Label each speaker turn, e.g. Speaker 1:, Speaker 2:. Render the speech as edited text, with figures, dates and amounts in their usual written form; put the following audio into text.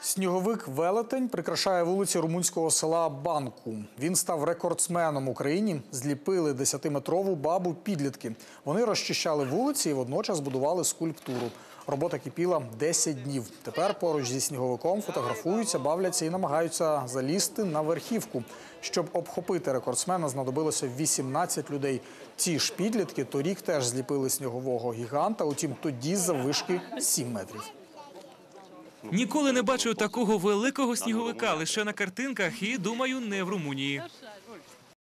Speaker 1: Сніговик «Велетень» прикрашає вулиці румунського села Банку. Він став рекордсменом в Україні. Зліпили 10-метрову бабу підлітки. Вони розчищали вулиці і водночас будували скульптуру. Робота кипіла 10 днів. Тепер поруч зі сніговиком фотографуються, бавляться і намагаються залізти на верхівку. Щоб обхопити рекордсмена, знадобилося 18 людей. Ці ж підлітки торік теж зліпили снігового гіганта, утім тоді заввишки 7 метрів.
Speaker 2: Ніколи не бачив такого великого сніговика, лише на картинках і, думаю, не в Румунії.